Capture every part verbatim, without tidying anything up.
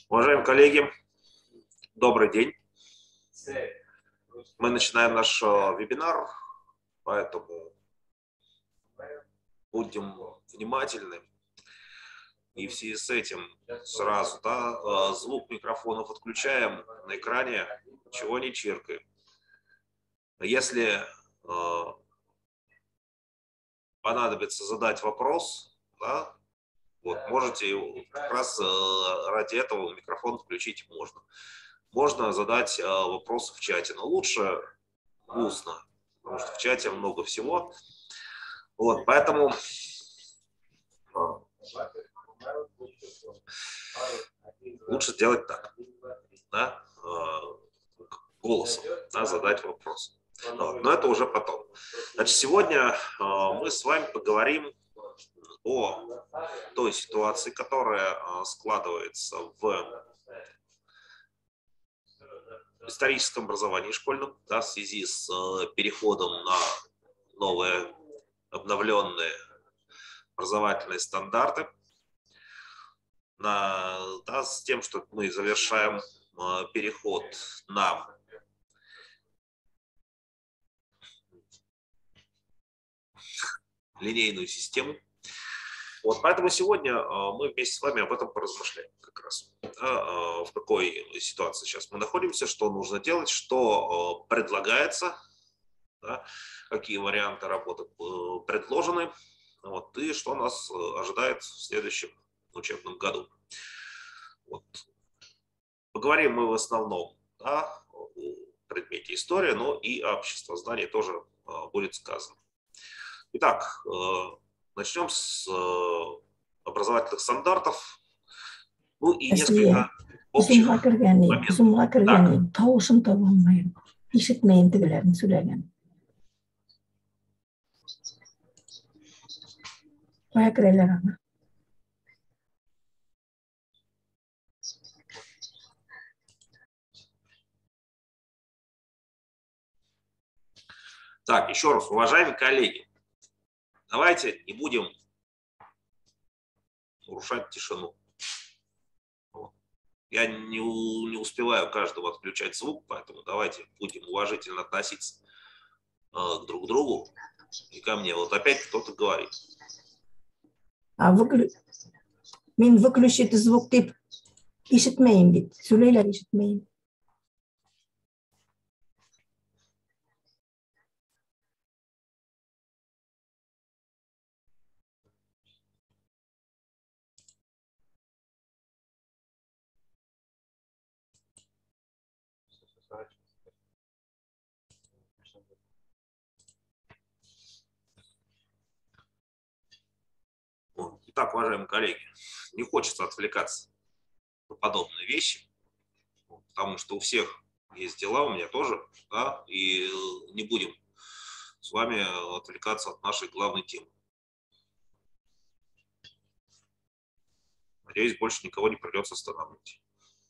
Уважаемые коллеги, добрый день. Мы начинаем наш вебинар, поэтому будем внимательны. И в связи с этим сразу да, звук микрофонов отключаем на экране, ничего не чиркаем. Если э, понадобится задать вопрос, да, вот, можете как раз э, ради этого микрофон включить можно. Можно задать э, вопросы в чате, но лучше устно, потому что в чате много всего. Вот, поэтому лучше делать так, да, э, голосом, да, задать вопрос. Вот, но это уже потом. Значит, сегодня э, мы с вами поговорим о той ситуации, которая э, складывается в историческом образовании школьном, да, в связи с э, переходом на новые обновленные образовательные стандарты, на, да, с тем, что мы завершаем э, переход на линейную систему. Вот, поэтому сегодня э, мы вместе с вами об этом поразмышляем как раз. Да, э, в какой ситуации сейчас мы находимся, что нужно делать, что э, предлагается, да, какие варианты работы э, предложены, вот, и что нас э, ожидает в следующем учебном году. Вот. Поговорим мы в основном, да, о предмете история, но и общество знаний тоже э, будет сказано. Итак, э, начнем с э, образовательных стандартов, ну и несколько общих моментов. Так, еще раз, уважаемые коллеги, давайте не будем нарушать тишину. Я не, не успеваю каждого отключать звук, поэтому давайте будем уважительно относиться э, к друг другу и ко мне. Вот опять кто-то говорит. А выклю... Min выключит звук тип ишитmeyin bit. Süleyler ишитmeyin. Итак, уважаемые коллеги, не хочется отвлекаться на подобные вещи, потому что у всех есть дела, у меня тоже, да, и не будем с вами отвлекаться от нашей главной темы. Надеюсь, больше никого не придется останавливать.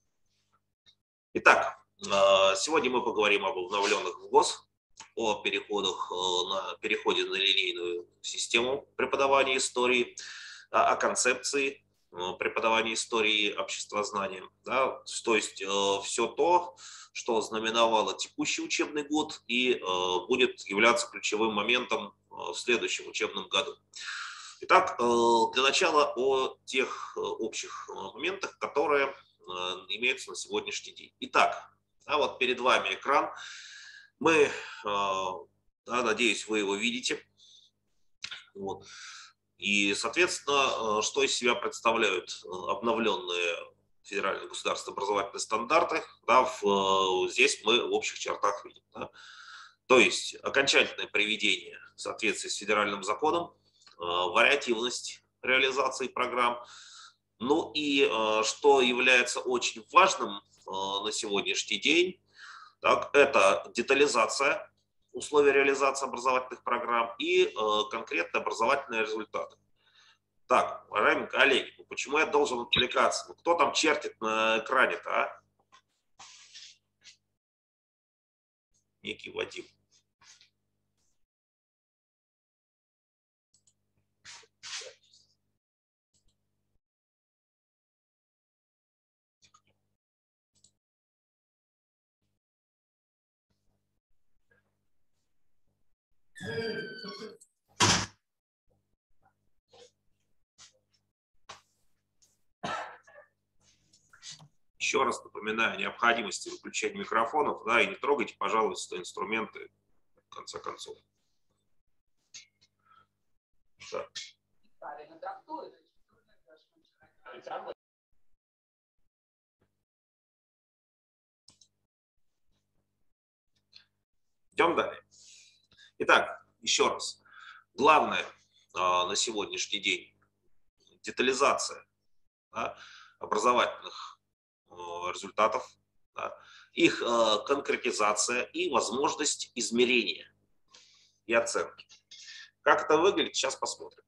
Итак, сегодня мы поговорим об обновленных ВГОС, о переходах на, переходе на линейную систему преподавания истории, о концепции преподавания истории обществознания, да, то есть э, все то, что знаменовало текущий учебный год и э, будет являться ключевым моментом э, в следующем учебном году. Итак, э, для начала о тех э, общих моментах, которые э, имеются на сегодняшний день. Итак, да, вот перед вами экран. Мы, э, да, надеюсь, вы его видите. Вот. И, соответственно, что из себя представляют обновленные федеральные государственные образовательные стандарты, да, в, здесь мы в общих чертах видим. Да. То есть окончательное приведение в соответствии с федеральным законом, вариативность реализации программ, ну и что является очень важным на сегодняшний день, так, это детализация условий реализации образовательных программ и э, конкретные образовательные результаты. Так, уважаемые коллеги, ну почему я должен отвлекаться? Ну, кто там чертит на экране-то, а? Некий Вадим. Еще раз напоминаю о необходимости выключения микрофонов, да, и не трогайте, пожалуйста, инструменты, в конце концов. Да. Идем далее. Итак, еще раз. Главное а, на сегодняшний день – детализация, да, образовательных а, результатов, да, их а, конкретизация и возможность измерения и оценки. Как это выглядит, сейчас посмотрим.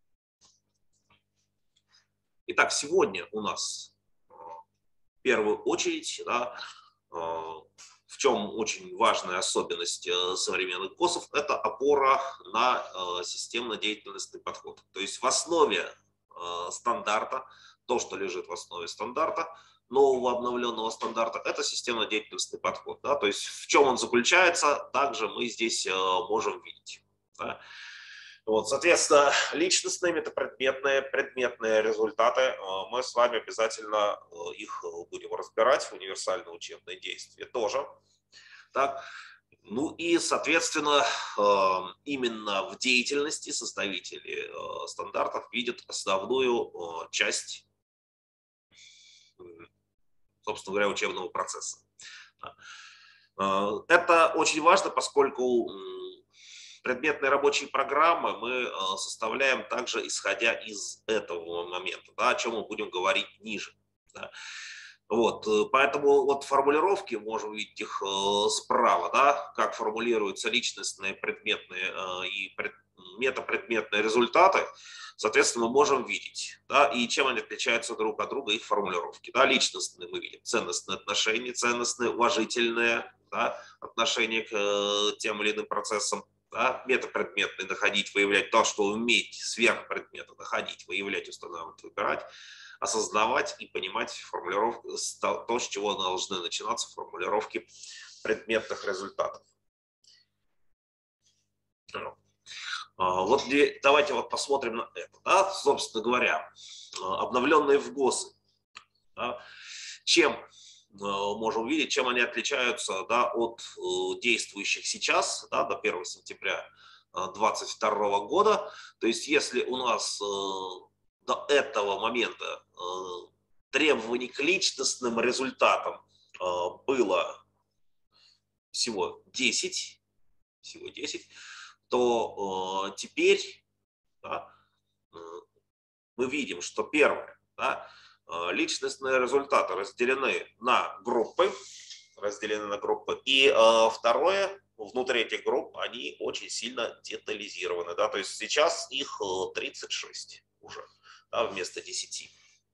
Итак, сегодня у нас а, в первую очередь, да, а, в чем очень важная особенность современных ГОСов, это опора на системно-деятельностный подход. То есть в основе стандарта, то, что лежит в основе стандарта, нового обновленного стандарта, это системно-деятельностный подход. Да? То есть в чем он заключается, также мы здесь можем видеть. Да? Вот, соответственно, личностные, метапредметные, предметные результаты, мы с вами обязательно их будем разбирать, универсальные учебные действия тоже. Так? Ну и, соответственно, именно в деятельности составители стандартов видят основную часть, собственно говоря, учебного процесса. Это очень важно, поскольку предметные рабочие программы мы составляем также исходя из этого момента, да, о чем мы будем говорить ниже. Да. Вот, поэтому вот формулировки, можем видеть их справа, да, как формулируются личностные, предметные и метапредметные результаты, соответственно, мы можем видеть, да, и чем они отличаются друг от друга, их формулировки. Да, личностные мы видим ценностные отношения, ценностные, уважительные, да, отношения к тем или иным процессам. Да, метапредметные находить, выявлять то, что уметь сверх предмета находить, выявлять, устанавливать, выбирать, осознавать и понимать формулировку, то, с чего должны начинаться формулировки предметных результатов. Вот давайте вот посмотрим на это. Да, собственно говоря, обновленные в ГОСы. Да, чем можем увидеть, чем они отличаются, да, от действующих сейчас, да, до первого сентября две тысячи двадцать второго года. То есть если у нас до этого момента требований к личностным результатам было всего десять, всего десять, то теперь, да, мы видим, что первое, да, личностные результаты разделены на группы, разделены на группы, и э, второе, внутри этих групп они очень сильно детализированы, да, то есть сейчас их тридцать шесть уже, да, вместо десяти.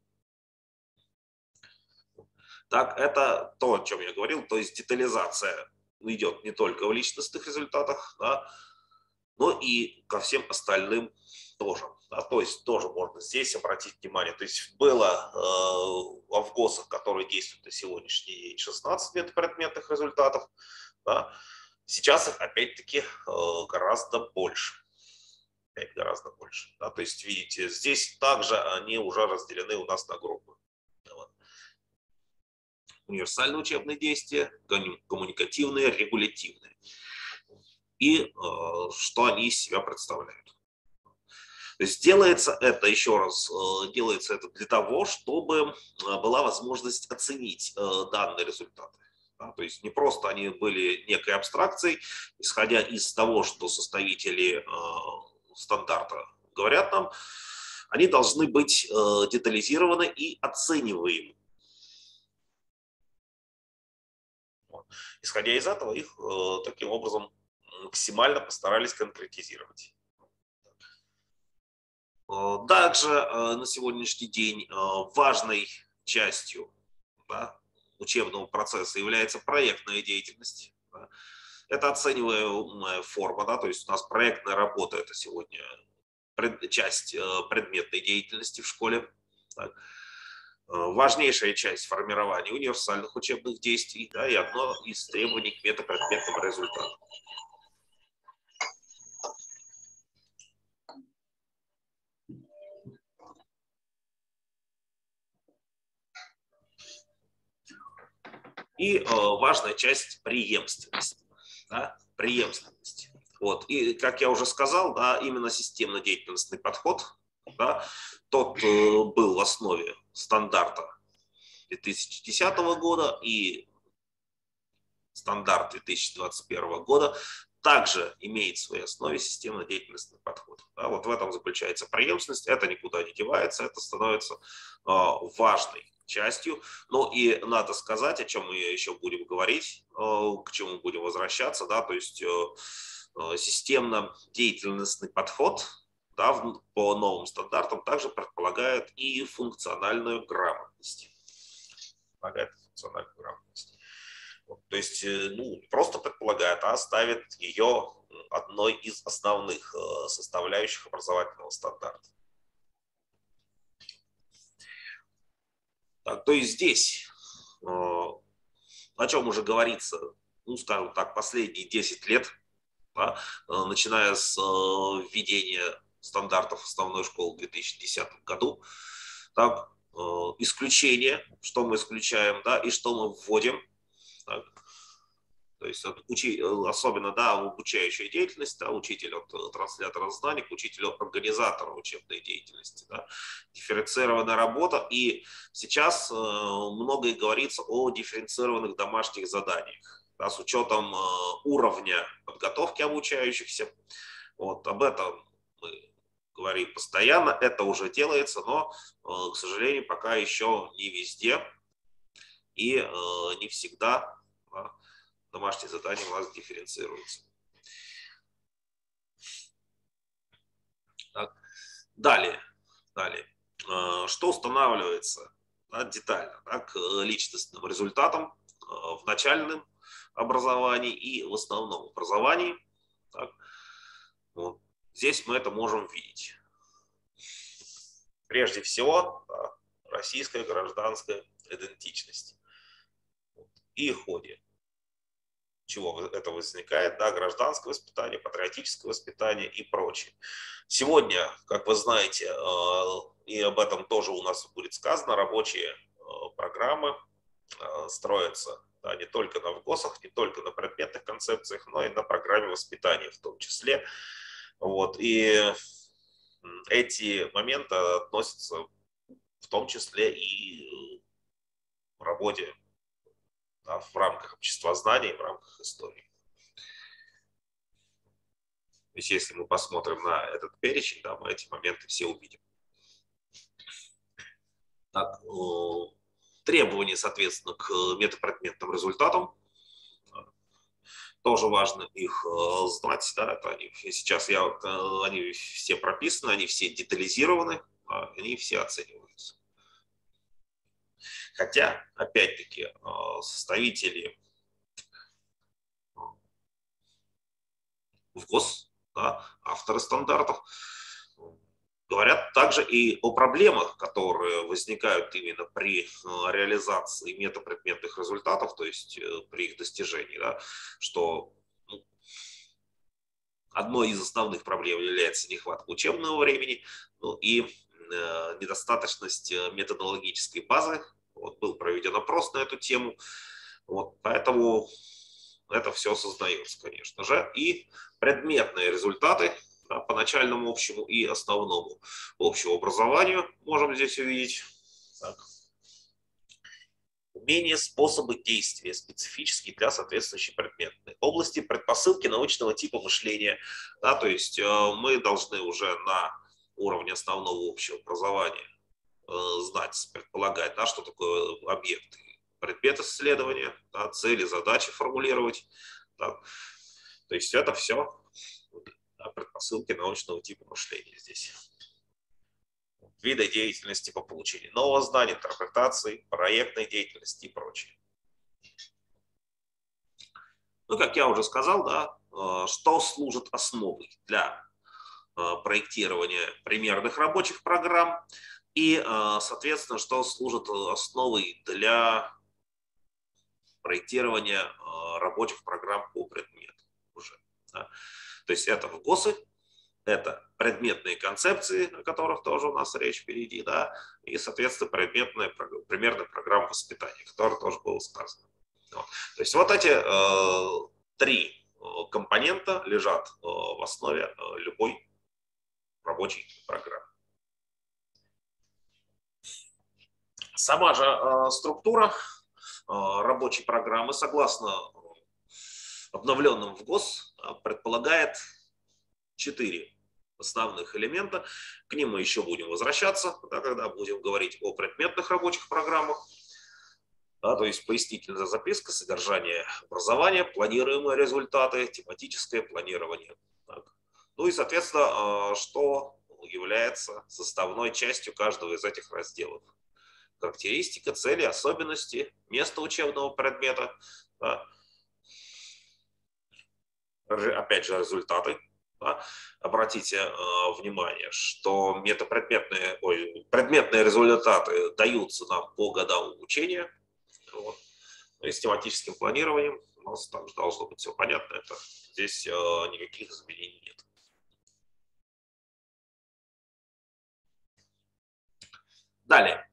Так, это то, о чем я говорил, то есть детализация идет не только в личностных результатах, да, но и ко всем остальным тоже. Да, то есть тоже можно здесь обратить внимание. То есть было э, в ГОСах, которые действуют на сегодняшний день, шестнадцать метапредметных результатов. Да, сейчас их опять-таки э, гораздо больше. Опять гораздо больше. Да, то есть видите, здесь также они уже разделены у нас на группы. Вот. Универсальные учебные действия, коммуникативные, регулятивные. И э, что они из себя представляют. То есть делается это, еще раз, делается это для того, чтобы была возможность оценить данные результаты. Да, то есть не просто они были некой абстракцией, исходя из того, что составители э, стандарта говорят нам, они должны быть э, детализированы и оцениваемы. Вот. Исходя из этого, их э, таким образом максимально постарались конкретизировать. Также на сегодняшний день важной частью, да, учебного процесса является проектная деятельность. Да. Это оцениваемая форма, да, то есть у нас проектная работа – это сегодня часть предметной деятельности в школе. Да. Важнейшая часть формирования универсальных учебных действий, да, и одно из требований к метапредметным результатам. И важная часть преемственности. Да, преемственности. Вот. И, как я уже сказал, да, именно системно-деятельностный подход, да, тот э, был в основе стандарта две тысячи десятого года, и стандарт две тысячи двадцать первого года также имеет в своей основе системно-деятельностный подход. Да, вот в этом заключается преемственность, это никуда не девается, это становится э, важной частью. Ну и надо сказать, о чем мы еще будем говорить, э, к чему будем возвращаться, да, то есть э, э, системно-деятельностный подход, да, в, по новым стандартам также предполагает и функциональную грамотность. Предполагает функциональную грамотность. Вот, то есть, ну, не просто предполагает, а ставит ее одной из основных э, составляющих образовательного стандарта. Так, то есть здесь, э, о чем уже говорится, ну, скажем так, последние десять лет, да, э, начиная с э, введения стандартов основной школы в две тысячи десятом году, так, э, исключение, что мы исключаем, да, и что мы вводим. Так, то есть учи, особенно, да, обучающая деятельность, да, учитель от транслятора знаний к учителю организатора учебной деятельности, да, дифференцированная работа. И сейчас э, многое говорится о дифференцированных домашних заданиях, да, с учетом э, уровня подготовки обучающихся. Вот, об этом мы говорим постоянно, это уже делается, но, э, к сожалению, пока еще не везде и э, не всегда, да, домашние задания у нас дифференцируются. Так. Далее, далее. Что устанавливается, да, детально, да, к личностным результатам в начальном образовании и в основном образовании. Так. Вот. Здесь мы это можем видеть. Прежде всего, да, российская гражданская идентичность. И ходе чего это возникает, да, гражданское воспитание, патриотическое воспитание и прочее. Сегодня, как вы знаете, и об этом тоже у нас будет сказано, рабочие программы строятся, да, не только на ВГОСах, не только на предметных концепциях, но и на программе воспитания в том числе. Вот. И эти моменты относятся в том числе и в работе, да, в рамках обществознания, в рамках истории. То есть, если мы посмотрим на этот перечень, да, мы эти моменты все увидим. Так, требования, соответственно, к метапредметным результатам. Тоже важно их знать. Да, это они, сейчас я, они все прописаны, они все детализированы, они все оцениваются. Хотя, опять-таки, составители ВГОС, да, авторы стандартов, говорят также и о проблемах, которые возникают именно при реализации метапредметных результатов, то есть при их достижении, да, что, ну, одной из основных проблем является нехватка учебного времени, ну, и э, недостаточность методологической базы. Вот, был проведен опрос на эту тему, вот, поэтому это все создается, конечно же. И предметные результаты, да, по начальному общему и основному общему образованию можем здесь увидеть. Так. Умения, способы действия, специфические для соответствующей предметной области, предпосылки научного типа мышления. Да, то есть э, мы должны уже на уровне основного общего образования э, знать, предполагать, да, что такое объекты, предмет исследования, да, цели, задачи формулировать. Да. То есть это все, да, предпосылки научного типа мышления здесь. Виды деятельности по получению нового знания, интерпретации, проектной деятельности и прочее. Ну, как я уже сказал, да, что служит основой для проектирования примерных рабочих программ и, соответственно, что служит основой для проектирования рабочих программ по предмету уже. Да. То есть это ВГОСы, это предметные концепции, о которых тоже у нас речь впереди, да, и, соответственно, предметная примерная программа воспитания, о которой тоже было сказано. То есть вот эти э, три компонента лежат э, в основе э, любой рабочей программы. Сама же э, структура э, рабочей программы, согласно обновленным в ГОС, предполагает четыре основных элемента. К ним мы еще будем возвращаться, да, когда будем говорить о предметных рабочих программах. Да, то есть пояснительная записка, содержание образования, планируемые результаты, тематическое планирование. Так. Ну и, соответственно, что является составной частью каждого из этих разделов. Характеристика, цели, особенности, место учебного предмета. Да. Опять же, результаты. Да. Обратите э, внимание, что метапредметные, ой, предметные результаты даются нам по годам обучения. Вот. И с тематическим планированием у нас также должно быть все понятно. Это, здесь э, никаких изменений нет. Далее.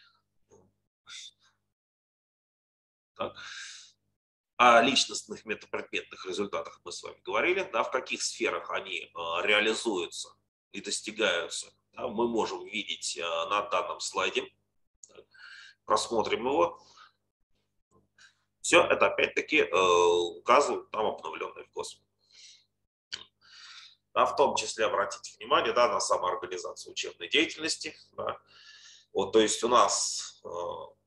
Так. О личностных метапредметных результатах мы с вами говорили. Да, в каких сферах они э, реализуются и достигаются, да, мы можем видеть э, на данном слайде. Так. Просмотрим его. Все это опять-таки э, указывают нам обновленный в ГОС. Да, в том числе обратите внимание, да, на самоорганизацию учебной деятельности. Да. Вот, то есть у нас э,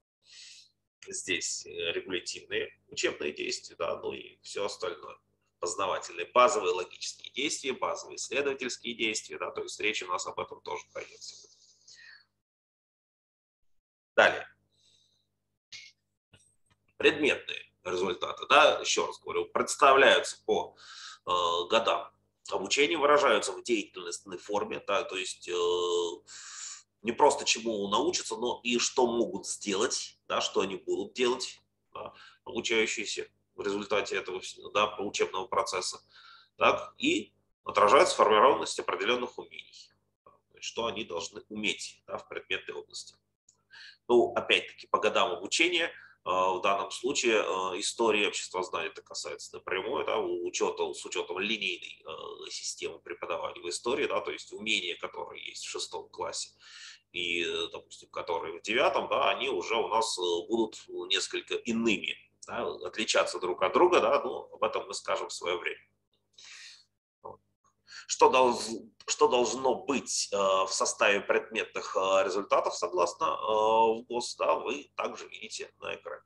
здесь регулятивные учебные действия, да, ну и все остальное. Познавательные, базовые логические действия, базовые исследовательские действия. Да, то есть речь у нас об этом тоже пойдет. Далее. Предметные результаты, да, еще раз говорю, представляются по э, годам обучения, выражаются в деятельностной форме, да, то есть э, не просто чему научатся, но и что могут сделать, да, что они будут делать, да, обучающиеся в результате этого, да, учебного процесса, так, и отражают сформированность определенных умений, да, то есть, что они должны уметь, да, в предметной области. Ну, опять-таки, по годам обучения в данном случае история обществознания это касается напрямую, да, учета, с учетом линейной э, системы преподавания в истории, да, то есть умения, которые есть в шестом классе и, допустим, которые в девятом, да, они уже у нас будут несколько иными, да, отличаться друг от друга, да, но об этом мы скажем в свое время. Что, долж, что должно быть э, в составе предметных э, результатов, согласно э, ГОС, да, вы также видите на экране.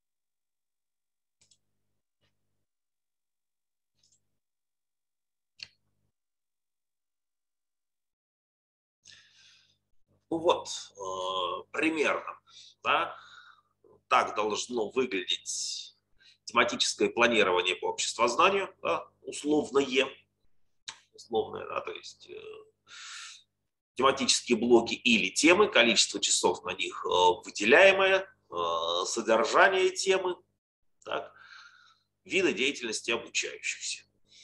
Ну вот, э, примерно, да, так должно выглядеть тематическое планирование по обществознанию, да, условное, условное, да, то есть э, тематические блоки или темы, количество часов на них э, выделяемое, э, содержание темы, так, виды деятельности обучающихся.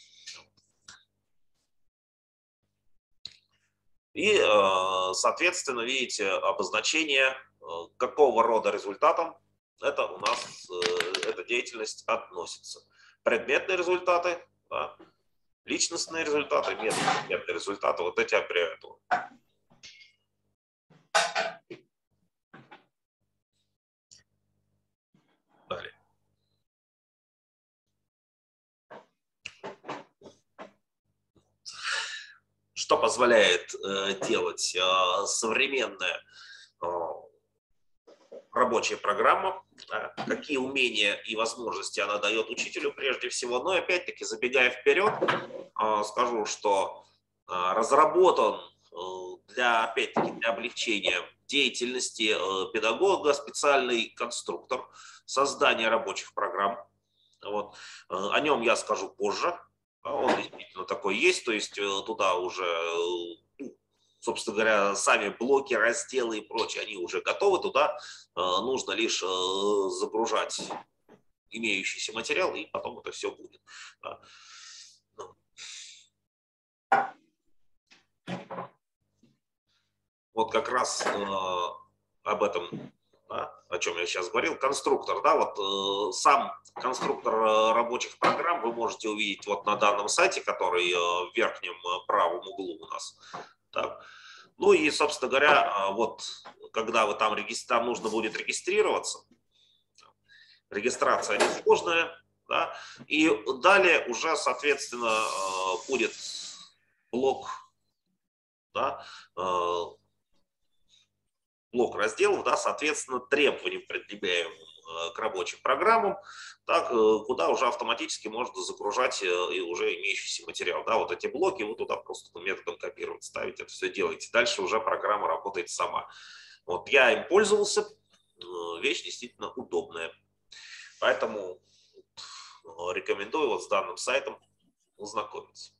И, соответственно, видите обозначение, какого рода результатам это у нас, эта деятельность относится. Предметные результаты, да, личностные результаты, метапредметные результаты, вот эти аббревиатуры. Далее. Что позволяет э, делать э, современная э, рабочая программа, да, какие умения и возможности она дает учителю прежде всего. Но опять-таки, забегая вперед, э, скажу, что э, разработан э, для, опять-таки, для облегчения деятельности э, педагога специальный конструктор создания рабочих программ. Вот. Э, о нем я скажу позже. Он действительно такой есть, то есть туда уже, собственно говоря, сами блоки, разделы и прочее, они уже готовы, туда нужно лишь загружать имеющийся материал, и потом это все будет. Вот как раз об этом да, о чем я сейчас говорил, конструктор, да, вот э, сам конструктор рабочих программ вы можете увидеть вот на данном сайте, который э, в верхнем правом углу у нас. Так. Ну и, собственно говоря, вот когда вы там, там нужно будет регистрироваться, регистрация несложная, да, и далее уже, соответственно, будет блок, да, блок разделов, да, соответственно, требований, предъявляемым к рабочим программам, так, куда уже автоматически можно загружать и уже имеющийся материал. Да, вот эти блоки вы туда просто методом копировать, ставить, это все делаете. Дальше уже программа работает сама. Вот я им пользовался, вещь действительно удобная. Поэтому рекомендую вот с данным сайтом ознакомиться.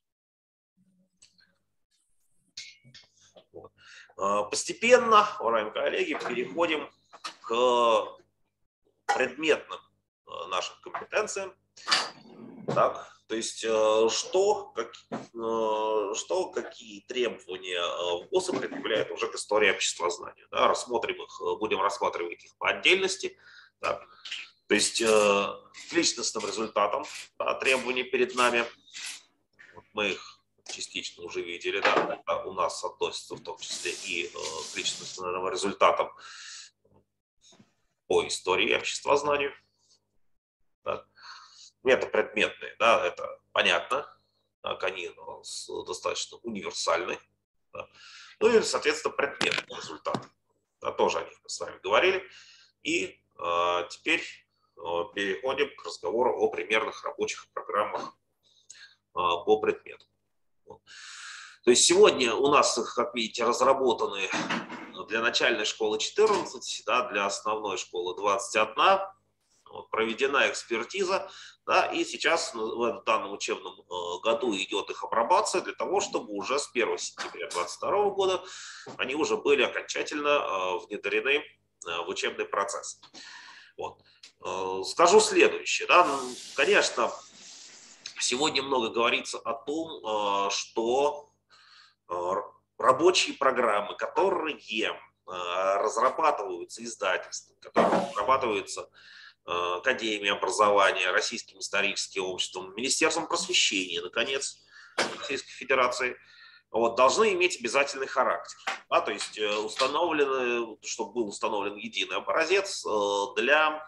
Вот. Постепенно, уважаемые коллеги, переходим к предметным нашим компетенциям. Так, то есть что, как, что какие требования в ГОСа предъявляют уже к истории обществознания. Да, рассмотрим их, будем рассматривать их по отдельности. Так. То есть к личностным результатам, да, требования перед нами. Вот мы их частично уже видели, да, это у нас относится в том числе и к личностным результатам по истории обществознанию. Да. Это предметные, да, это понятно, так, они достаточно универсальны. Да. Ну и, соответственно, предметные результаты. Да, тоже о них мы с вами говорили. И э, теперь э, переходим к разговору о примерных рабочих программах э, по предмету. Вот. То есть сегодня у нас, как видите, разработаны для начальной школы четырнадцать, да, для основной школы двадцать один. Вот, проведена экспертиза, да, и сейчас в данном учебном году идет их апробация для того, чтобы уже с первого сентября две тысячи двадцать второго года они уже были окончательно внедрены в учебный процесс. Вот. Скажу следующее. Да, конечно, сегодня много говорится о том, что рабочие программы, которые разрабатываются издательством, которые разрабатываются Академией образования, Российским историческим обществом, Министерством просвещения, наконец, Российской Федерации, вот, должны иметь обязательный характер. Да, то есть установлены, чтобы был установлен единый образец для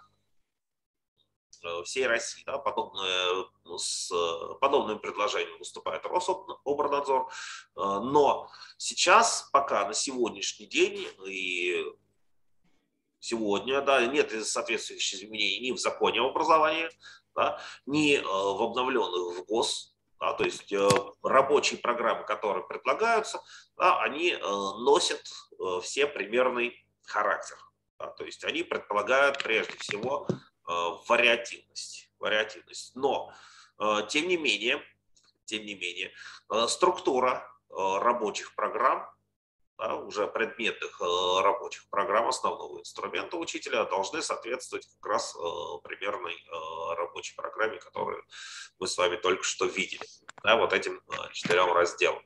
всей России. Да, подобное, с подобным предложением выступает Рособорнадзор. Но сейчас, пока на сегодняшний день и сегодня, да, нет соответствующих изменений ни в законе об образовании, да, ни э, в обновленных в ГОС. Да, то есть э, рабочие программы, которые предлагаются, да, они э, носят э, все примерный характер. Да, то есть они предполагают прежде всего э, вариативность, вариативность. Но э, тем не менее, тем не менее э, структура э, рабочих программ, да, уже предметных э, рабочих программ основного инструмента учителя должны соответствовать как раз э, примерной э, рабочей программе, которую мы с вами только что видели, да, вот этим э, четырем разделам.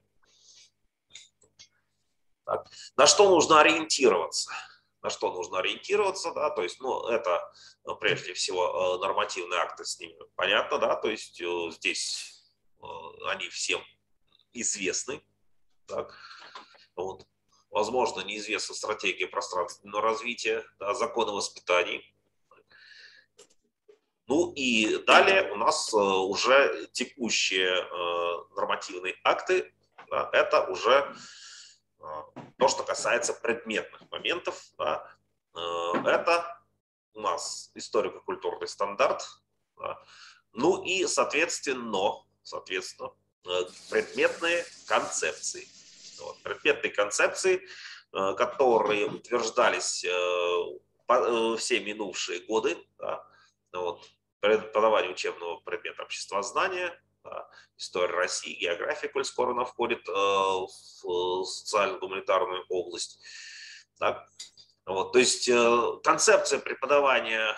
Так. На что нужно ориентироваться? На что нужно ориентироваться, да, то есть, ну, это ну, прежде всего э, нормативные акты, с ними понятно, да, то есть э, здесь э, они всем известны, так, вот. Возможно, неизвестна стратегия пространственного развития, да, закон о воспитании. Ну и далее у нас уже текущие нормативные акты. Да, это уже то, что касается предметных моментов. Да. Это у нас историко-культурный стандарт. Да. Ну и, соответственно, соответственно, предметные концепции. Вот, предметные концепции, которые утверждались все минувшие годы, да, вот, преподавание учебного предмета обществознания, да, история России, география, коль скоро она входит в социально-гуманитарную область. Да. Вот, то есть концепция преподавания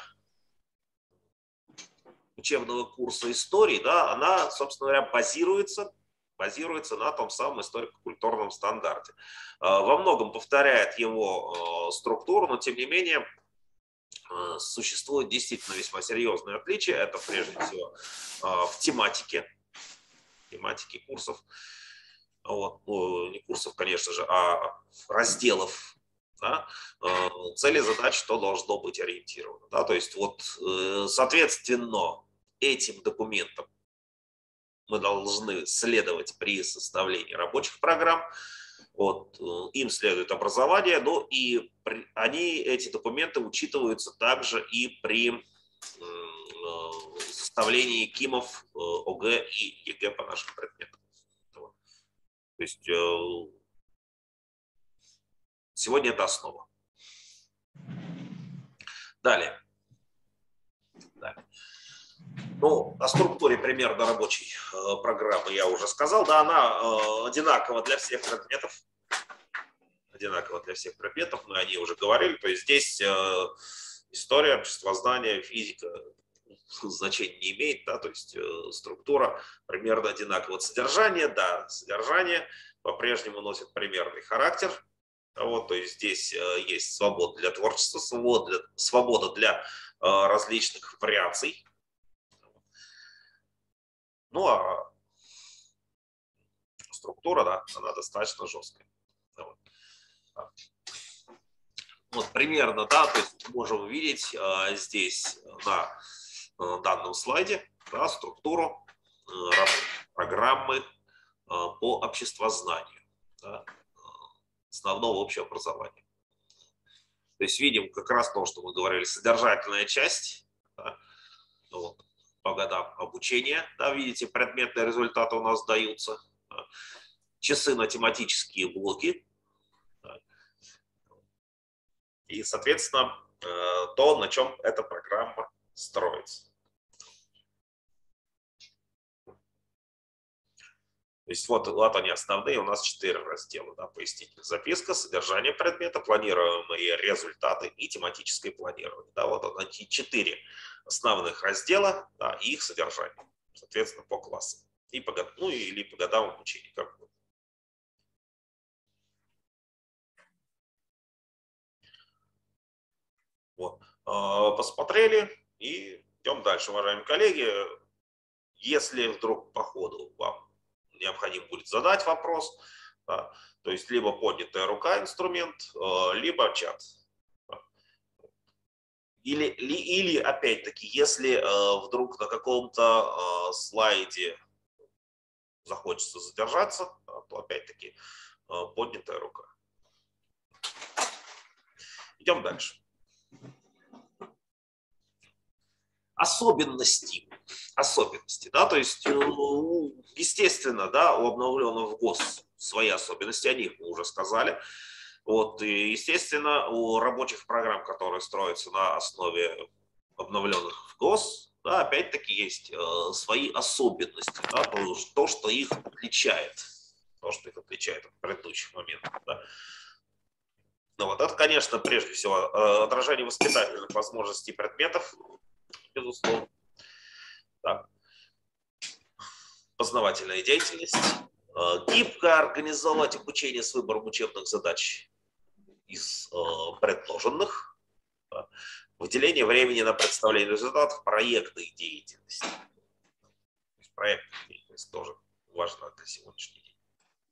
учебного курса истории, да, она, собственно говоря, базируется базируется на том самом историко-культурном стандарте. Во многом повторяет его структуру, но тем не менее существует действительно весьма серьезные отличия. Это прежде всего в тематике, тематике курсов, вот, ну, не курсов, конечно же, а разделов. Да, цели, задач, что должно быть ориентировано. Да, то есть вот, соответственно, этим документам мы должны следовать при составлении рабочих программ. Вот, им следует образование, но и при, они, эти документы учитываются также и при э, составлении КИМов, э, ОГЭ и ЕГЭ по нашим предметам. Вот. То есть э, сегодня это основа. Далее. Далее. Ну, о структуре примерно рабочей э, программы я уже сказал. Да, она э, одинакова для всех предметов. Одинаково для всех предметов, мы о ней уже говорили. То есть здесь э, история, обществознание, физика значения не имеет. Да, то есть э, структура примерно одинакова. Содержание, да, содержание по-прежнему носит примерный характер. Вот, то есть здесь э, есть свобода для творчества, свобода для, свобода для э, различных вариаций. Ну, а структура, да, она достаточно жесткая. Вот. Вот примерно, да, то есть можем увидеть э, здесь на э, данном слайде, да, структуру э, программы э, по обществознанию, да, основного общего образования. То есть видим как раз то, что мы говорили, содержательная часть, да, вот, по годам обучения, да, видите, предметные результаты у нас даются, да, часы на тематические блоки, да, и, соответственно, то, на чем эта программа строится. То есть вот, вот они основные, у нас четыре раздела. Да, пояснительная записка, содержание предмета, планируемые результаты и тематическое планирование. Да, вот эти четыре основных раздела, да, и их содержание, соответственно, по классам. И по, ну, или по годам обучения. Как бы. Вот. Посмотрели и идем дальше, уважаемые коллеги. Если вдруг по ходу вам необходимо будет задать вопрос, да, то есть либо поднятая рука инструмент, либо чат. Или, или, или опять-таки, если э, вдруг на каком-то э, слайде захочется задержаться, да, то опять-таки э, поднятая рука. Идем дальше. Особенности. Особенности, да, то есть, естественно, да, у обновленного ГОС свои особенности, о них мы уже сказали. Вот, и, естественно, у рабочих программ, которые строятся на основе обновленных в ГОС, да, опять-таки есть э, свои особенности, да, то, то, что их отличает, то, что их отличает от предыдущих моментов. Да. Ну, вот это, конечно, прежде всего э, отражение воспитательных возможностей предметов, безусловно. Да. Познавательная деятельность, э, гибко организовать обучение с выбором учебных задач из э, предложенных, да, выделение времени на представление результатов проектной деятельности. Проектная деятельность тоже важна для сегодняшнего дня.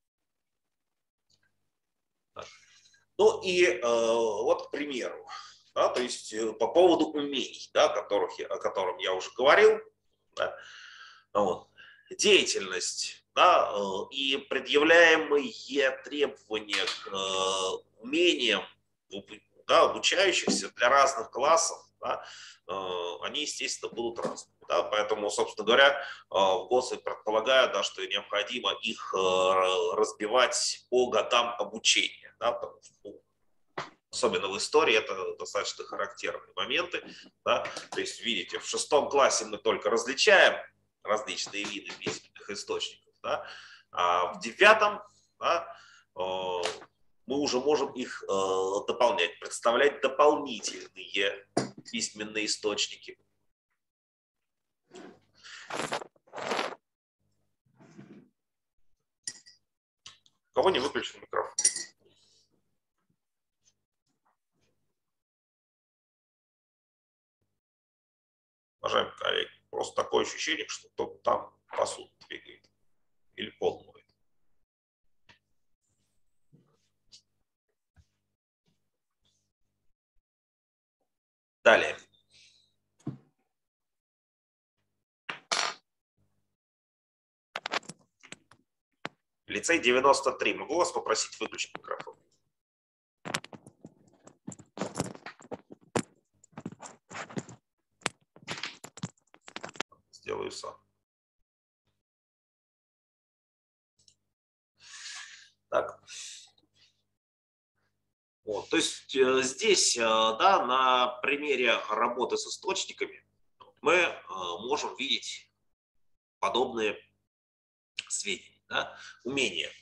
Да. Ну и э, вот, к примеру, да, то есть э, по поводу умений, да, которых я, о котором я уже говорил, да, вот, деятельность, да, э, и предъявляемые требования к э, умениям, да, обучающихся для разных классов, да, э, они, естественно, будут разными. Да, поэтому, собственно говоря, э, в ГОС предполагают, да, что необходимо их э, разбивать по годам обучения. Да, потому что, ну, особенно в истории это достаточно характерные моменты. Да, то есть, видите, в шестом классе мы только различаем различные виды письменных источников, да, а в девятом, да, э, мы уже можем их э, дополнять, представлять дополнительные письменные источники. кого не выключен микрофон? Уважаемые коллеги, просто такое ощущение, что кто-то там посуду двигает или пол моет. Далее. Лицей девяносто три. Могу вас попросить выключить микрофон? Сделаю сам. Так. Вот, то есть э, здесь, э, да, на примере работы с источниками мы э, можем видеть подобные сведения, да, умения.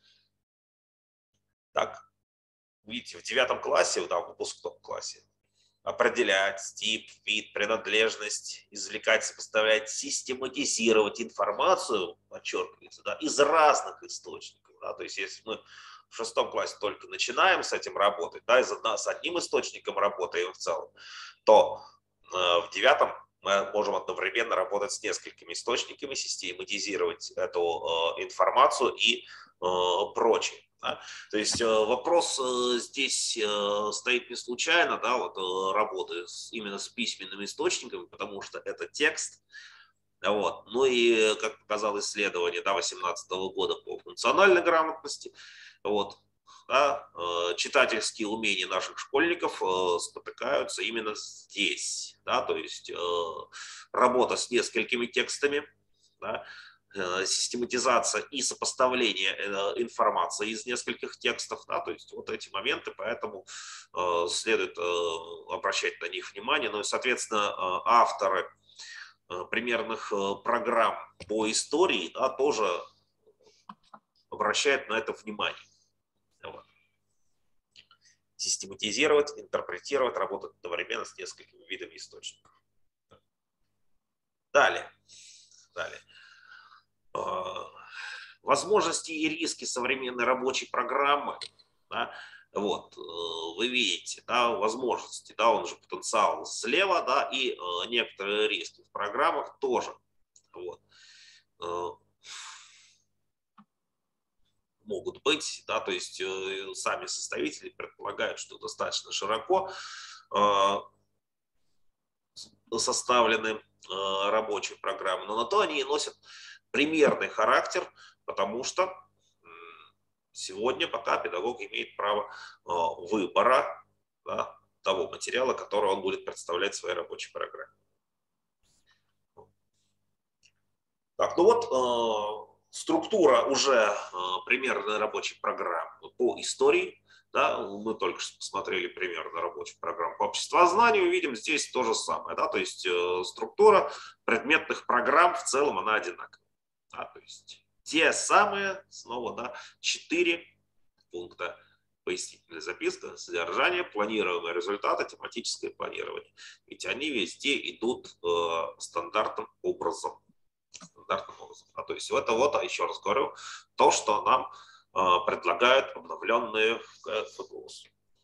Так, видите, в девятом классе, да, в выпускном классе определять тип, вид, принадлежность, извлекать, сопоставлять, систематизировать информацию, подчеркивается, да, из разных источников. Да, то есть если мы в шестом классе только начинаем с этим работать, да, из одна, с одним источником работаем в целом, то э, в девятом мы можем одновременно работать с несколькими источниками, систематизировать эту э, информацию и э, прочее. Да. То есть вопрос здесь стоит не случайно, да, вот работы с, именно с письменными источниками, потому что это текст. Вот. Ну и, как показало исследование две тысячи восемнадцатого года по функциональной грамотности, вот, да, читательские умения наших школьников спотыкаются именно здесь. Да, то есть работа с несколькими текстами, да, систематизация и сопоставление информации из нескольких текстов, да, то есть вот эти моменты, поэтому э, следует э, обращать на них внимание. Ну и, соответственно, э, авторы э, примерных э, программ по истории, да, тоже обращают на это внимание. Вот. Систематизировать, интерпретировать, работать одновременно с несколькими видами источников. Далее. Далее. Возможности и риски современной рабочей программы, да, вот, вы видите, да, возможности, да, он же потенциал слева, да, и э, некоторые риски в программах тоже. Вот. Э, могут быть, да, то есть э, сами составители предполагают, что достаточно широко э, составлены э, рабочие программы, но на то они и носят примерный характер, потому что сегодня пока педагог имеет право выбора, да, того материала, который он будет представлять в своей рабочей программе. Так, ну вот э, структура уже э, примерной рабочей программы по истории. Да, мы только что посмотрели примерно рабочую программу по обществознанию, видим здесь то же самое. Да, то есть э, структура предметных программ в целом она одинаковая. Да, то есть те самые, снова, да, четыре пункта: пояснительная записка, содержание, планируемые результаты, тематическое планирование. Ведь они везде идут э, стандартным образом. Стандартным образом. А то есть это вот, а еще раз говорю, то, что нам э, предлагают обновленные ФГОС.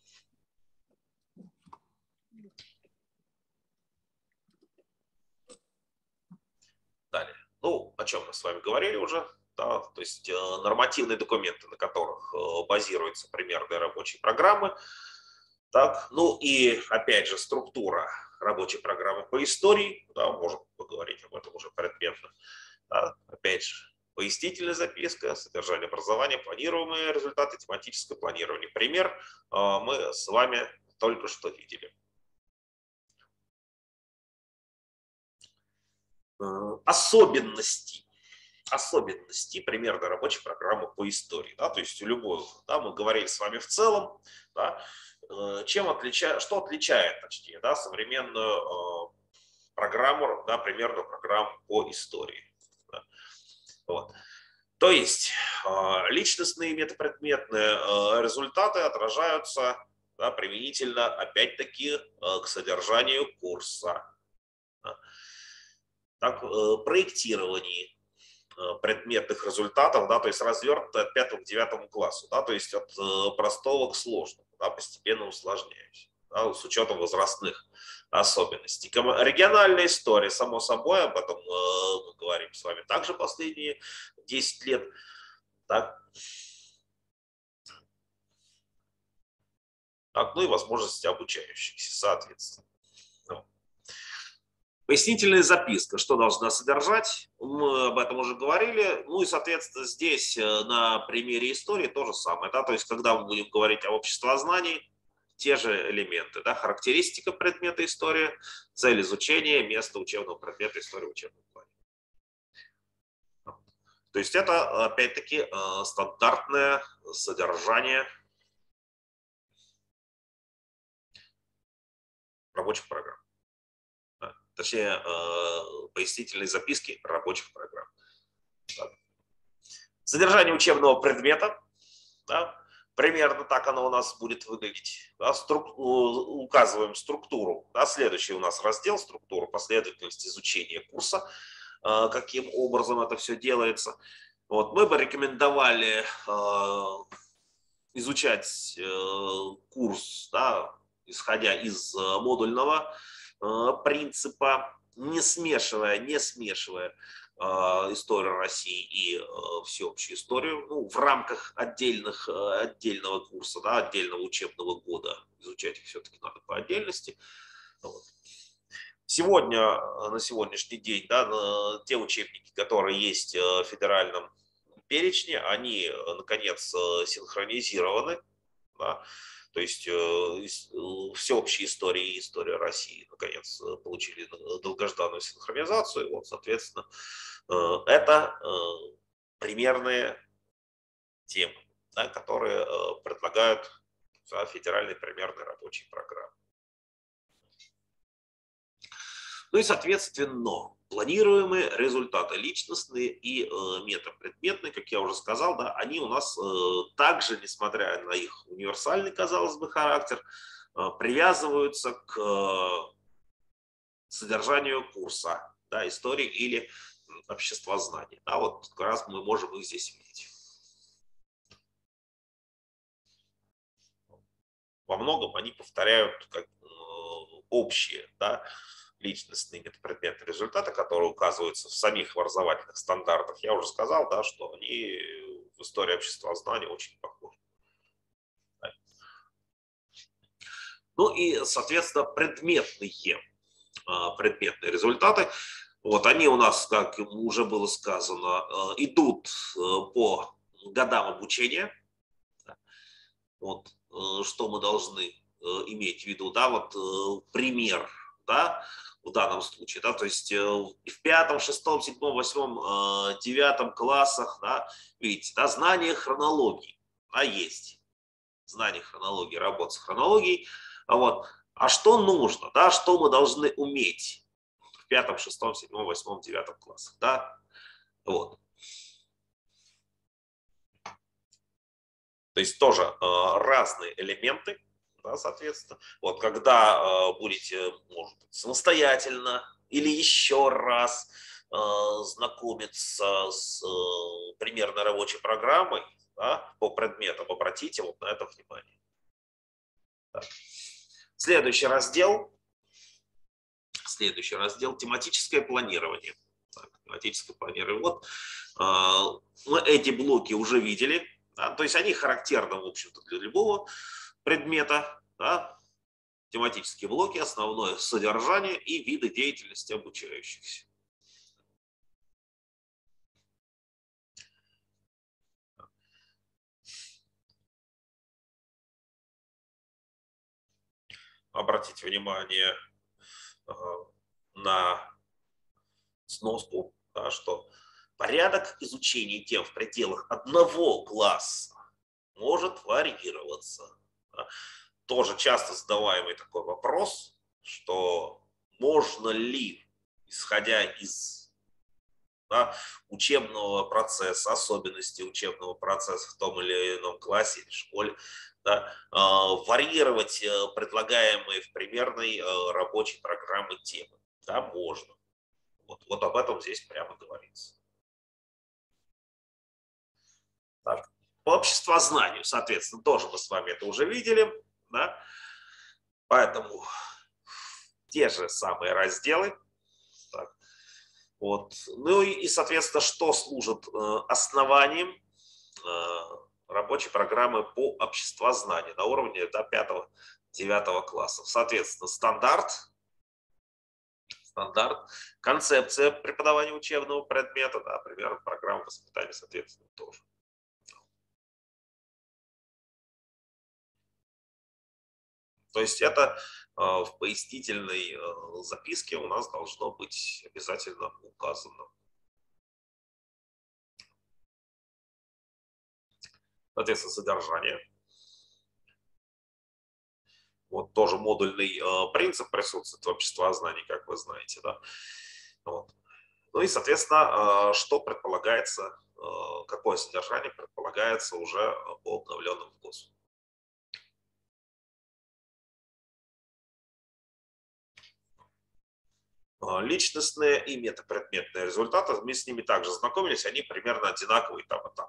Далее. Ну, о чем мы с вами говорили уже. Да, то есть э, нормативные документы, на которых э, базируются примерные рабочие программы. Так, ну и опять же структура рабочей программы по истории. Да, можем поговорить об этом уже предметно. Да, опять же, пояснительная записка, содержание образования, планируемые результаты, тематическое планирование. Пример э, мы с вами только что видели. Э, особенности. особенности примерно рабочей программы по истории. Да, то есть у любой, да, мы говорили с вами в целом, да, чем отличает, что отличает, точнее, да, современную э, программу, да, примерную программу по истории. Да. Вот. То есть э, личностные метапредметные э, результаты отражаются, да, применительно, опять-таки, э, к содержанию курса. Да. Так, э, проектирование. предметных результатов, да, то есть развернуто от пятого к девятому классу, да, то есть от простого к сложному, да, постепенно усложняюсь, да, с учетом возрастных особенностей. Региональная история, само собой, об этом мы говорим с вами также последние десять лет. Так. Так, ну и возможности обучающихся, соответственно. Пояснительная записка, что должна содержать, мы об этом уже говорили. Ну и, соответственно, здесь на примере истории то же самое. Да? То есть, когда мы будем говорить о обществознании, те же элементы. Да? Характеристика предмета история, цель изучения, место учебного предмета истории в учебном плане. То есть это, опять-таки, стандартное содержание рабочих программ. Точнее, пояснительные записки рабочих программ. Содержание учебного предмета, да, примерно так оно у нас будет выглядеть. Да, струк, указываем структуру. Да, следующий у нас раздел структура, последовательность изучения курса, каким образом это все делается. Вот, мы бы рекомендовали изучать курс, да, исходя из модульного принципа, не смешивая, не смешивая историю России и всеобщую историю, ну, в рамках отдельных, отдельного курса, да, отдельного учебного года. Изучать их все-таки надо по отдельности. Вот. Сегодня, на сегодняшний день, да, те учебники, которые есть в федеральном перечне, они, наконец, синхронизированы. Да. То есть всеобщие истории и история России, наконец, получили долгожданную синхронизацию. Вот, соответственно, это примерные темы, да, которые предлагают федеральные примерные рабочие программы. Ну и, соответственно, планируемые результаты личностные и э, метапредметные, как я уже сказал, да, они у нас э, также, несмотря на их универсальный, казалось бы, характер, э, привязываются к э, содержанию курса, да, истории или обществознания. Да, вот как раз мы можем их здесь видеть. Во многом они повторяют как, э, общие, да, личностные метапредметные результаты, которые указываются в самих образовательных стандартах. Я уже сказал, да, что они в истории обществознания очень похожи. Ну и, соответственно, предметные, предметные результаты. Вот они у нас, как уже было сказано, идут по годам обучения. Вот, что мы должны иметь в виду, да, вот пример, да, в данном случае, да, то есть в пятом, шестом, седьмом, восьмом, девятом классах, да, видите, да, знание хронологии, да, есть, знание хронологии, работа с хронологией, вот, а что нужно, да, что мы должны уметь в пятом, шестом, седьмом, восьмом, девятом классах, да, вот. То есть тоже э, разные элементы, да, соответственно. Вот когда э, будете, может быть, самостоятельно или еще раз э, знакомиться с э, примерно рабочей программой, да, по предметам, обратите вот на это внимание. Так. Следующий раздел. Следующий раздел – тематическое планирование. Так, тематическое планирование. Вот э, мы эти блоки уже видели. Да, то есть они характерны, в общем-то, для любого предмета. Да, тематические блоки, основное содержание и виды деятельности обучающихся. Обратите внимание э, на сноску, да, что порядок изучения тем в пределах одного класса может варьироваться. Да. Тоже часто задаваемый такой вопрос, что можно ли, исходя из, да, учебного процесса, особенностей учебного процесса в том или ином классе или школе, да, варьировать предлагаемые в примерной рабочей программе темы. Да, можно. Вот, вот об этом здесь прямо говорится. Так. По обществознанию, соответственно, тоже мы с вами это уже видели. Да? Поэтому те же самые разделы. Так. Вот. Ну и, и, соответственно, что служит э, основанием э, рабочей программы по обществознанию на уровне до пятого-девятого класса. Соответственно, стандарт, стандарт, концепция преподавания учебного предмета, да, примерно программа воспитания, соответственно, тоже. То есть это э, в пояснительной э, записке у нас должно быть обязательно указано. Соответственно, содержание. Вот тоже модульный э, принцип присутствует в обществознании, как вы знаете. Да? Вот. Ну и, соответственно, э, что предполагается, э, какое содержание предполагается уже по обновленным ВГОСу. Личностные и метапредметные результаты, мы с ними также знакомились, они примерно одинаковые там и там.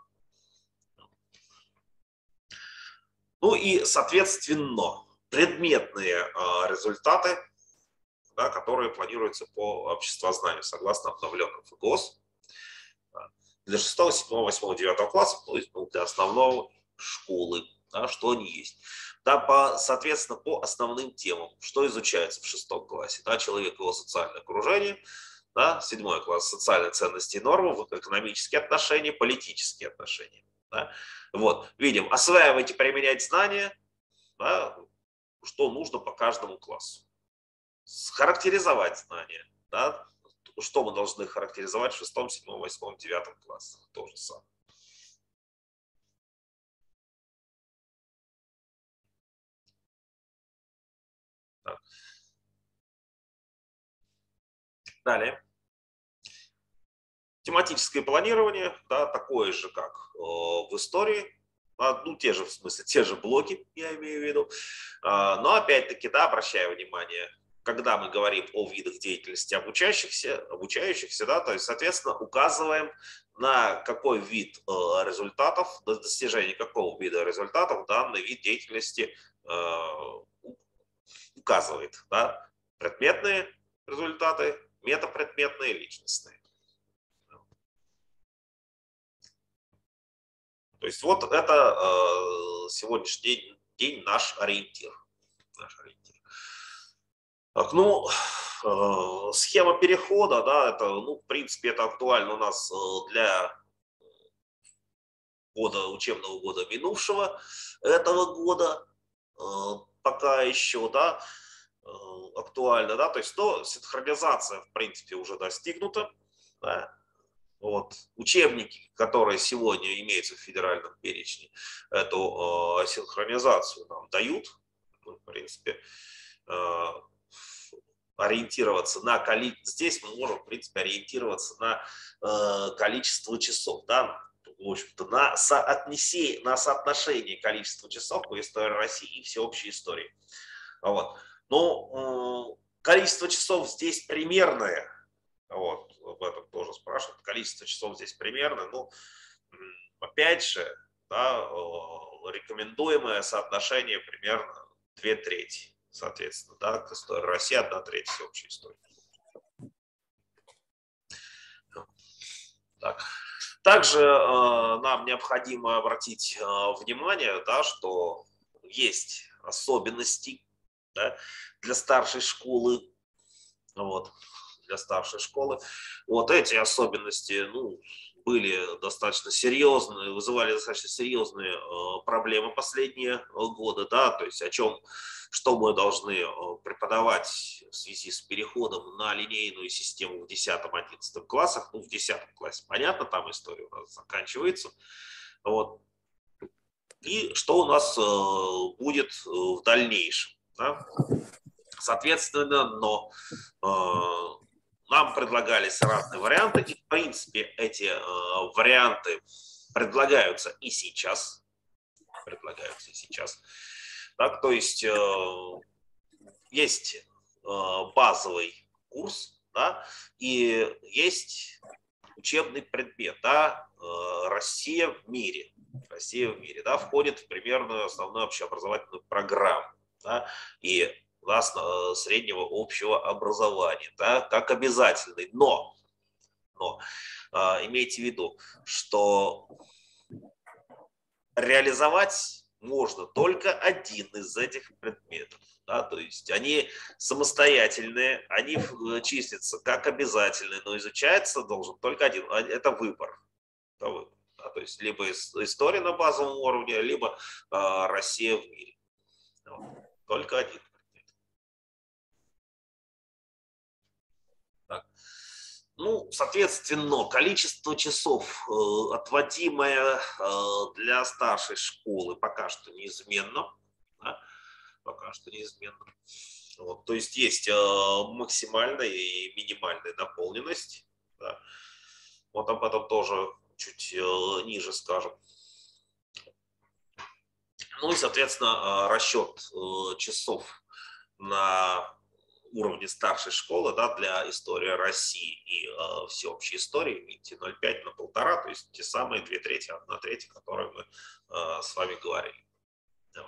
Ну и, соответственно, предметные э, результаты, да, которые планируются по обществознанию, согласно обновленным ФГОС. Да, для шестого, седьмого, восьмого, девятого класса, то есть ну, для основной школы, да, что они есть. Да, по, соответственно, по основным темам, что изучается в шестом классе. Да, человек, его социальное окружение, да, седьмой класс, социальные ценности и нормы, экономические отношения, политические отношения. Да. Вот, видим, осваивать и применять знания, да, что нужно по каждому классу. Схарактеризовать знания, да, что мы должны характеризовать в шестом, седьмом, восьмом, девятом классах, то же самое. Так. Далее. Тематическое планирование, да, такое же, как э, в истории, ну, те же, в смысле, те же блоки, я имею в виду, а, но опять-таки, да, обращаю внимание, когда мы говорим о видах деятельности обучающихся, обучающихся, да, то есть, соответственно, указываем, на какой вид э, результатов, на достижение какого вида результатов данный вид деятельности э, указывает, да, предметные результаты, метапредметные, личностные. То есть вот это э, сегодняшний день, день наш ориентир. Наш ориентир. Так, ну, э, схема перехода, да, это, ну, в принципе, это актуально у нас для года, учебного года минувшего, этого года, э, пока еще, да, э, актуально, да, то есть, то синхронизация, в принципе, уже достигнута, да. Вот. Учебники, которые сегодня имеются в федеральном перечне, эту э, синхронизацию нам дают. Ну, в принципе, э, ориентироваться на количество. Здесь мы можем, в принципе, ориентироваться на э, количество часов. Да? В общем-то, на, соотнесе, на соотношение количества часов по истории России и всеобщей истории. Вот. Но э, количество часов здесь примерное. Вот, об этом тоже спрашивают. Количество часов здесь примерно. Ну, опять же, да, рекомендуемое соотношение примерно две трети, соответственно, да, к истории России, одна треть всеобщей истории. Так. Также э, нам необходимо обратить э, внимание, да, что есть особенности, да, для старшей школы. Вот. Для старшей школы. Вот эти особенности, ну, были достаточно серьезные, вызывали достаточно серьезные э, проблемы последние годы, да, то есть о чем, что мы должны э, преподавать в связи с переходом на линейную систему в десятом-одиннадцатом классах, ну, в десятом классе, понятно, там история у нас заканчивается, вот, и что у нас э, будет в дальнейшем, да? Соответственно, но э, нам предлагались разные варианты, и в принципе эти э, варианты предлагаются и сейчас. Предлагаются и сейчас. Так, то есть э, есть э, базовый курс, да, и есть учебный предмет, да, э, Россия в мире. Россия в мире, да, входит в примерную основную общеобразовательную программу, да, и класс среднего общего образования, да, как обязательный. Но, но э, имейте в виду, что реализовать можно только один из этих предметов. Да, то есть они самостоятельные, они числятся как обязательные, но изучается должен только один. Это выбор. Это выбор. Да, то есть либо история на базовом уровне, либо э, Россия в мире. Вот. Только один. Так. Ну, соответственно, количество часов, э, отводимое э, для старшей школы, пока что неизменно. Да? Пока что неизменно. Вот, то есть есть э, максимальная и минимальная наполненность. Да? Вот об этом тоже чуть э, ниже скажем. Ну и, соответственно, расчет э, часов на уровне старшей школы, да, для истории России и э, всеобщей истории, видите, ноль целых пять на полтора, то есть те самые две трети, одна треть, о которых мы э, с вами говорили. Да.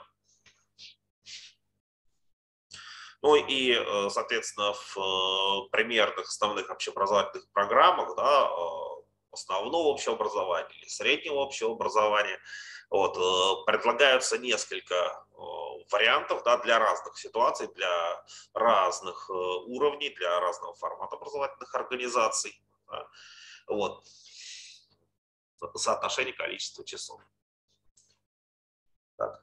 Ну и, э, соответственно, в э, примерных основных общеобразовательных программах, да, э, основного общего образования или среднего общего образования, вот, э, предлагаются несколько э, вариантов, да, для разных ситуаций, для разных э, уровней, для разного формата образовательных организаций. Да, вот, соотношение количества часов. Так.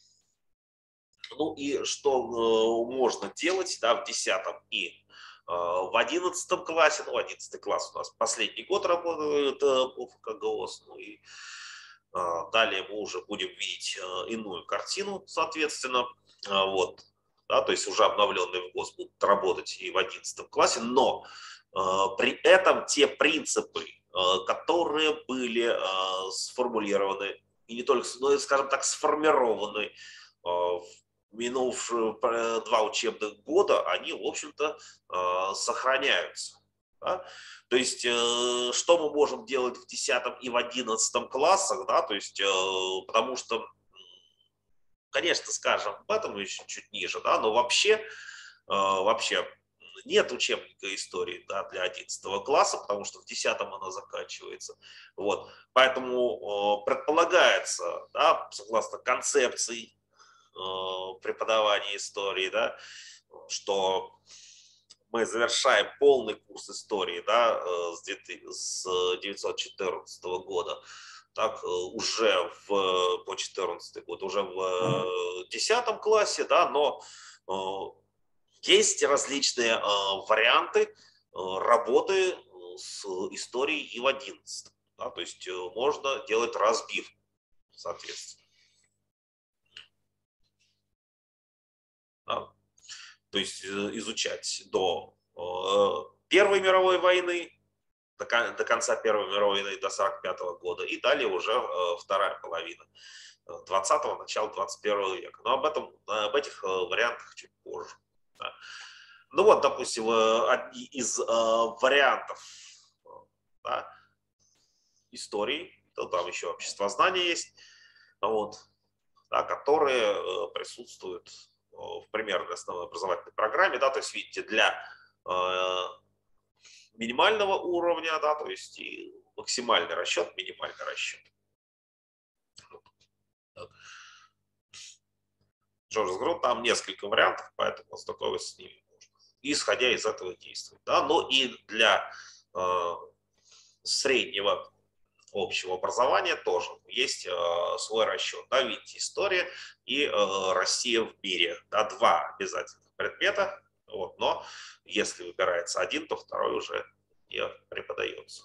Ну и что э, можно делать, да, в десятом и э, в одиннадцатом классе, ну, одиннадцатый класс у нас последний год работает э, по ФКГОС, ну и э, далее мы уже будем видеть э, иную картину, соответственно, э, вот, да, то есть уже обновленный ВГОС будут работать и в одиннадцатом классе, но э, при этом те принципы, э, которые были э, сформулированы, и не только, но, скажем так, сформированы э, в минувшие два учебных года, они, в общем-то, сохраняются. Да? То есть, что мы можем делать в десятом и в одиннадцатом классах, да? То есть, потому что, конечно, скажем об этом еще чуть ниже, да? Но вообще, вообще нет учебника истории, да, для одиннадцатого класса, потому что в десятом она заканчивается. Вот. Поэтому предполагается, да, согласно концепции преподавания истории, да, что мы завершаем полный курс истории, да, с девятьсот четырнадцатого года, так уже в, по четырнадцатый год, уже в десятом классе, да, но есть различные варианты работы с историей и в одиннадцатом, да, то есть можно делать разбив, соответственно. Да. То есть изучать до э, Первой мировой войны, до, до конца Первой мировой войны, до сорок пятого года, и далее уже э, вторая половина двадцатого, начало двадцать первого века. Но об этом, об этих э, вариантах чуть позже. Да. Ну вот, допустим, одни из э, вариантов да, истории, то там еще обществознание есть, вот, да, которые э, присутствуют в примерной основной образовательной программе, да, то есть, видите, для э, минимального уровня, да, то есть и максимальный расчет, минимальный расчет. Джордж говорил, там несколько вариантов, поэтому ознакомиться с ними можно. Исходя из этого действовать. Да, но и для э, среднего общего образования тоже есть э, свой расчет. Да, видите, история и э, Россия в мире. Да, два обязательных предмета. Вот, но если выбирается один, то второй уже не преподается.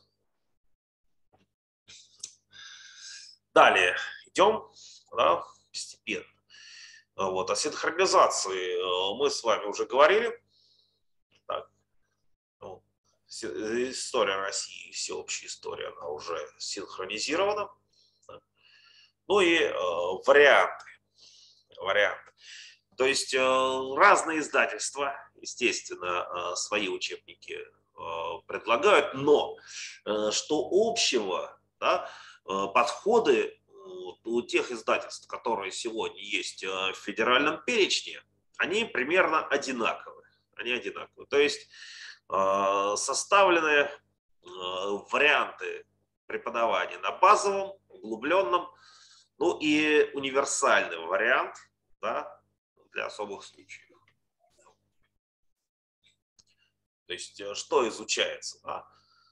Далее идем, да, постепенно. Вот, о синхронизации мы с вами уже говорили. Так, ну, история России, всеобщая история, она уже синхронизирована. Ну и э, варианты. варианты. То есть э, разные издательства, естественно, э, свои учебники э, предлагают, но э, что общего, да, э, подходы э, у тех издательств, которые сегодня есть в федеральном перечне, они примерно одинаковые. Они одинаковые. То есть составлены варианты преподавания на базовом, углубленном, ну и универсальный вариант, да, для особых случаев. То есть что изучается? Да?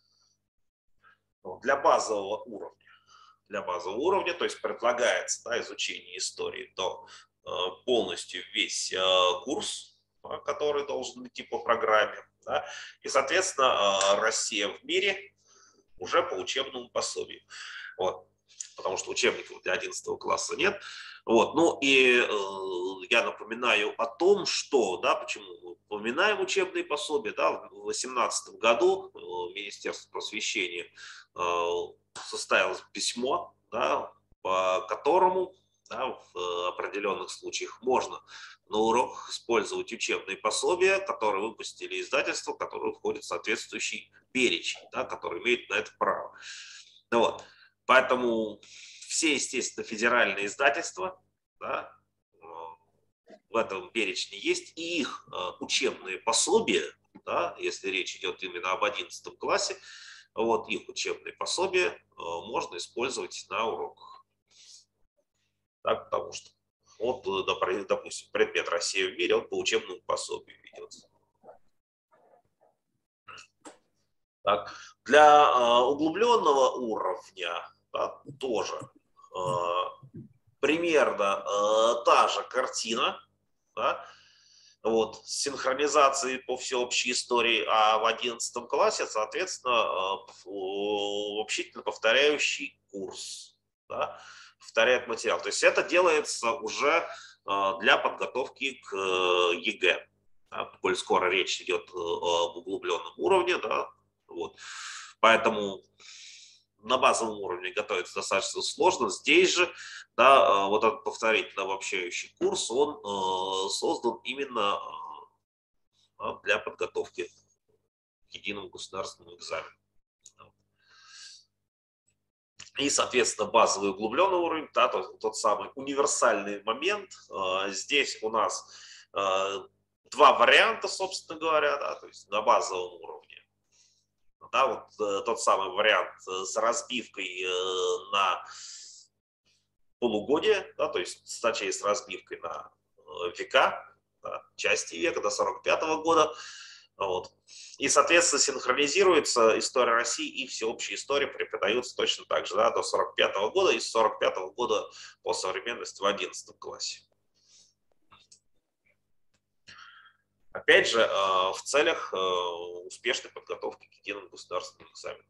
Для базового уровня. Для базового уровня, то есть предлагается, да, изучение истории, то э, полностью весь э, курс, э, который должен идти по программе. Да? И, соответственно, э, Россия в мире уже по учебному пособию. Вот. Потому что учебников для одиннадцатого класса нет. Вот. Ну и э, я напоминаю о том, что, да, почему мы упоминаем учебные пособия. Да, в две тысячи восемнадцатом году э, Министерство просвещения э, составилось письмо, да, по которому, да, в определенных случаях можно на уроках использовать учебные пособия, которые выпустили издательства, которые входят в соответствующий перечень, да, который имеет на это право. Ну, вот. Поэтому все, естественно, федеральные издательства, да, в этом перечне есть, и их учебные пособия, да, если речь идет именно об одиннадцатом классе, вот их учебные пособия можно использовать на уроках. Так, потому что, вот, допустим, предмет «Россия в мире», он по учебному пособию ведется. Так. Для э, углубленного уровня, да, тоже э, примерно э, та же картина, да, вот, с синхронизацией по всеобщей истории, а в одиннадцатом классе, соответственно, э, общительно повторяющий курс, да, повторяет материал. То есть это делается уже э, для подготовки к э, ЕГЭ. Да, коль скоро речь идет об углубленном уровне, да, вот. Поэтому на базовом уровне готовиться достаточно сложно. Здесь же, да, вот этот повторительно обобщающий курс, он э, создан именно э, для подготовки к единому государственному экзамену. И, соответственно, базовый углубленный уровень, да, тот, тот самый универсальный момент. Э, здесь у нас э, два варианта, собственно говоря, да, то есть на базовом уровне. Да, вот э, тот самый вариант с разбивкой э, на полугодие, да, то есть точнее с разбивкой на э, века, да, части века до сорок пятого года. Вот. И, соответственно, синхронизируется история России и всеобщая история преподаются точно так же, да, до сорок пятого года и с сорок пятого года по современности в одиннадцатом классе. Опять же, в целях успешной подготовки к единому государственному экзамену.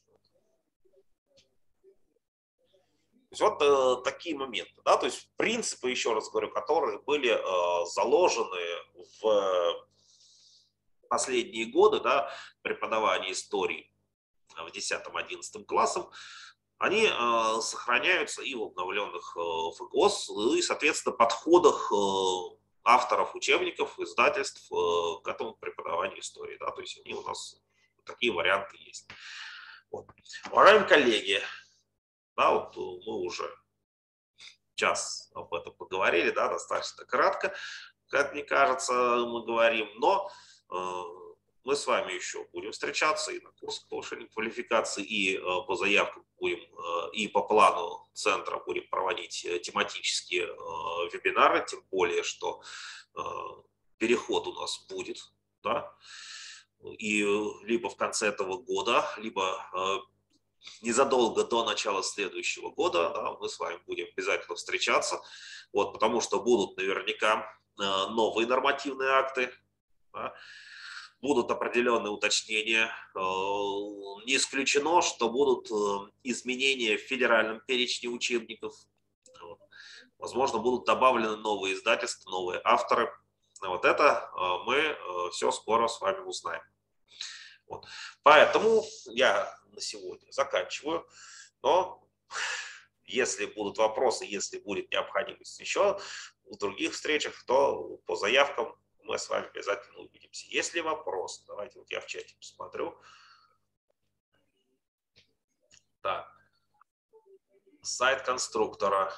То есть вот э, такие моменты, да, то есть принципы, еще раз говорю, которые были э, заложены в последние годы, да, преподавания истории в десятом-одиннадцатом классах, они э, сохраняются и в обновленных э, ФГОС, и, соответственно, подходах э, авторов учебников, издательств э, к этому преподаванию истории. Да, то есть они у нас, такие варианты есть. Вот. Уважаемые коллеги, да, вот мы уже час об этом поговорили, да, достаточно кратко, как мне кажется, мы говорим, но э, мы с вами еще будем встречаться и на курсах повышения квалификации, и э, по заявкам будем, э, и по плану центра будем проводить тематические э, вебинары, тем более, что э, переход у нас будет, да, и либо в конце этого года, либо э, незадолго до начала следующего года, да, мы с вами будем обязательно встречаться, вот, потому что будут наверняка э, новые нормативные акты, да, будут определенные уточнения. Э, не исключено, что будут э, изменения в федеральном перечне учебников. Вот. Возможно, будут добавлены новые издательства, новые авторы. Вот это э, мы э, все скоро с вами узнаем. Вот. Поэтому я на сегодня заканчиваю. Но если будут вопросы, если будет необходимость еще в других встречах, то по заявкам мы с вами обязательно увидимся. Если вопросы, давайте вот я в чате посмотрю. Так. Сайт конструктора.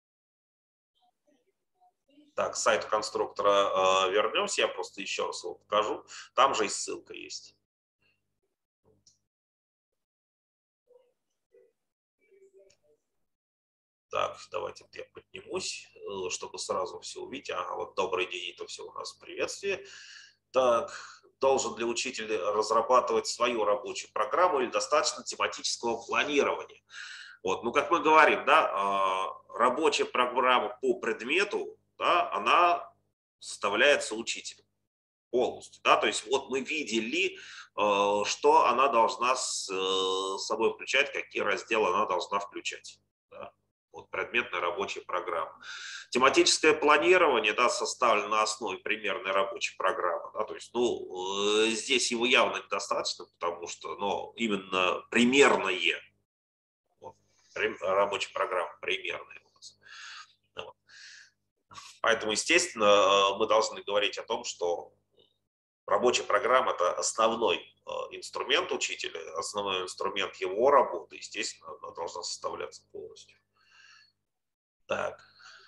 Так, к сайту конструктора э, вернемся, я просто еще раз его покажу. Там же и ссылка есть. Так, давайте я поднимусь, чтобы сразу все увидеть. Ага, вот добрый день, это все у нас приветствие. Так, должен ли учитель разрабатывать свою рабочую программу или достаточно тематического планирования? Вот, ну, как мы говорим, да, рабочая программа по предмету, да, она составляется учителем полностью, да, то есть вот мы видели, что она должна с собой включать, какие разделы она должна включать. Да? Вот предметная рабочая программа. Тематическое планирование, да, составлено на основе примерной рабочей программы. Да, то есть, ну, здесь его явно недостаточно, потому что, ну, именно примерное, вот, рабочая программа примерная у нас. Вот. Поэтому, естественно, мы должны говорить о том, что рабочая программа – это основной инструмент учителя, основной инструмент его работы, естественно, она должна составляться полностью. Так.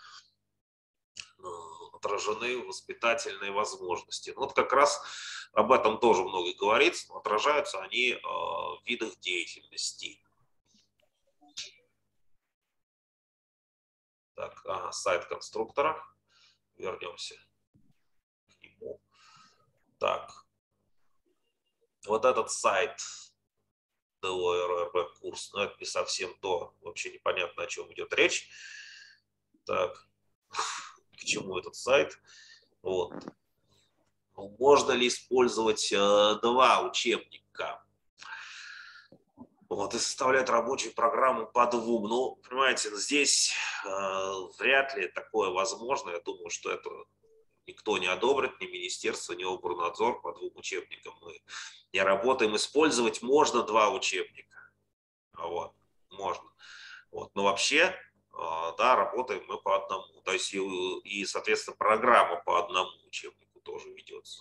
Отражены воспитательные возможности. Вот как раз об этом тоже много говорится, но отражаются они в видах деятельности. Так, ага, сайт конструктора. Вернемся к нему. Так, вот этот сайт ди о эр эр бэ курс, но это не совсем то, вообще непонятно, о чем идет речь. Так, к чему этот сайт? Вот. Можно ли использовать э, два учебника? Вот, и составлять рабочую программу по двум. Ну, понимаете, здесь э, вряд ли такое возможно. Я думаю, что это никто не одобрит, ни министерство, ни Оборнадзор по двум учебникам. Мы не работаем. Использовать можно два учебника. Вот, можно. Вот, но вообще, э, да, работаем мы по одному. То есть, и, и, соответственно, программа по одному учебнику тоже ведется.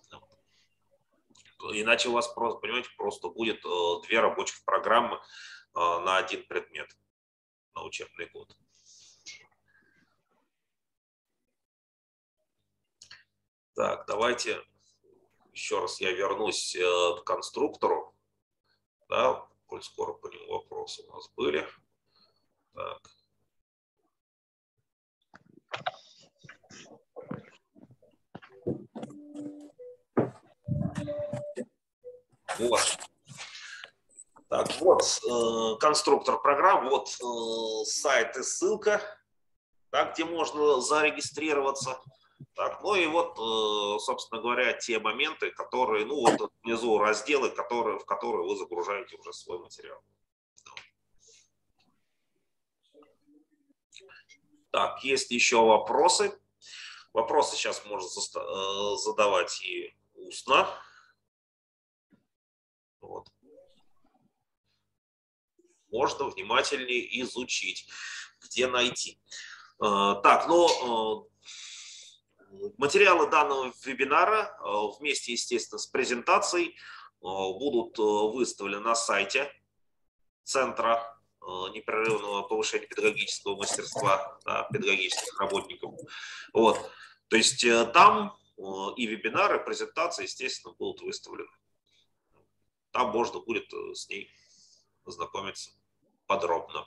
Иначе у вас просто, понимаете, просто будет э, две рабочих программы э, на один предмет, на учебный год. Так, давайте еще раз я вернусь э, к конструктору. Да, коль скоро по нему вопросы у нас были. Так. Вот. Так, вот э, конструктор программ, вот э, сайт и ссылка, да, где можно зарегистрироваться. Так, ну и вот, э, собственно говоря, те моменты, которые, ну вот внизу разделы, которые, в которые вы загружаете уже свой материал. Так, есть еще вопросы? Вопросы сейчас можно задавать и устно. Вот. Можно внимательнее изучить, где найти. Так, ну, материалы данного вебинара вместе, естественно, с презентацией будут выставлены на сайте Центра непрерывного повышения педагогического мастерства, да, педагогических работников. Вот. То есть там и вебинары, и презентации, естественно, будут выставлены. Там можно будет с ней познакомиться подробно.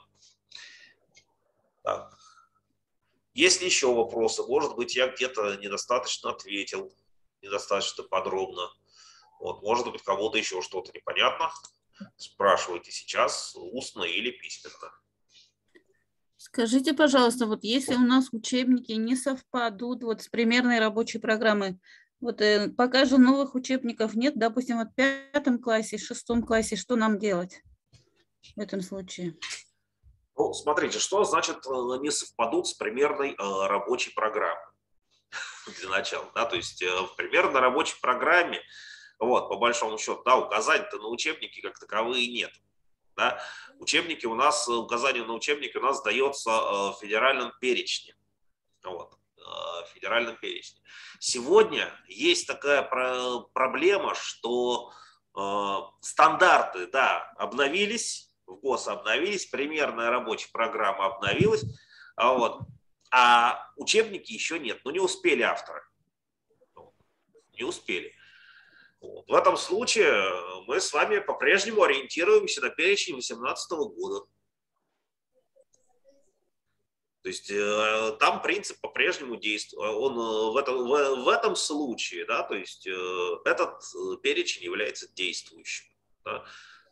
Так. Есть ли еще вопросы? Может быть, я где-то недостаточно ответил, недостаточно подробно. Вот, может быть, кому-то еще что-то непонятно. Спрашивайте сейчас, устно или письменно. Скажите, пожалуйста, вот если у нас учебники не совпадут вот с примерной рабочей программой, вот э, пока же новых учебников нет, допустим, вот в пятом классе, шестом классе, что нам делать в этом случае? Ну, смотрите, что значит не совпадут с примерной э, рабочей программой для начала, да, то есть э, в примерной рабочей программе, вот, по большому счету, да, указаний-то на учебники как таковые нет. Да? Учебники у нас, указание на учебники у нас дается в федеральном перечне. Вот, в федеральном перечне. Сегодня есть такая проблема, что стандарты, да, обновились, в ГОС обновились, примерная рабочая программа обновилась, а, вот, а учебники еще нет, ну не успели авторы, не успели. Вот. В этом случае мы с вами по-прежнему ориентируемся на перечень две тысячи восемнадцатого года. То есть э, там принцип по-прежнему действует. Он э, в, этом, в, в этом случае, да, то есть э, этот перечень является действующим. Да.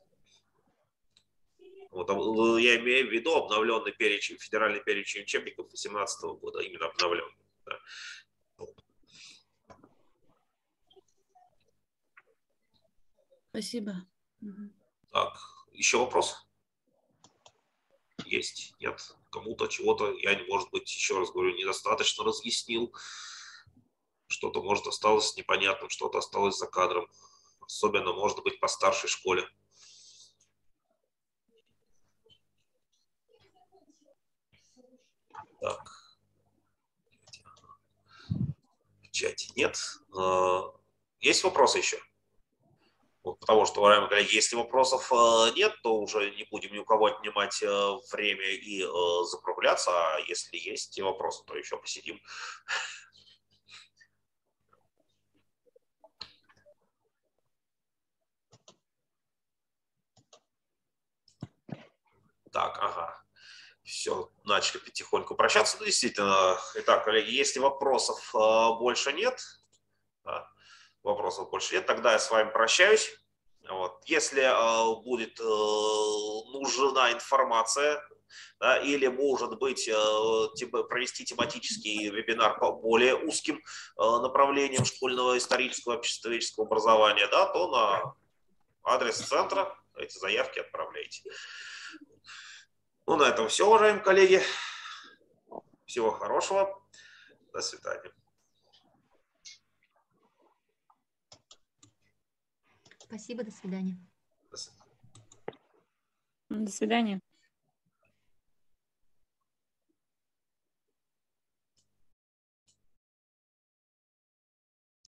Вот, я имею в виду обновленный перечень, федеральный перечень учебников две тысячи восемнадцатого года, именно обновленный. Да. Спасибо. Так, еще вопрос? Есть? Нет? Кому-то чего-то я, может быть, еще раз говорю, недостаточно разъяснил. Что-то, может, осталось непонятным, что-то осталось за кадром. Особенно, может быть, по старшей школе. Так. В чате нет. Есть вопросы еще? Вот, потому что, уважаемые коллеги, если вопросов нет, то уже не будем ни у кого отнимать время и закругляться. А если есть вопросы, то еще посидим. Так, ага. Все, начали потихоньку прощаться. Ну, действительно. Итак, коллеги, если вопросов больше нет, вопросов больше нет, тогда я с вами прощаюсь. Вот. Если э, будет э, нужна информация, да, или, может быть, э, типа, провести тематический вебинар по более узким э, направлениям школьного исторического обществоведческого образования, да, то на адрес центра эти заявки отправляйте. Ну, на этом все, уважаемые коллеги. Всего хорошего. До свидания. Спасибо, до свидания. До свидания. До свидания.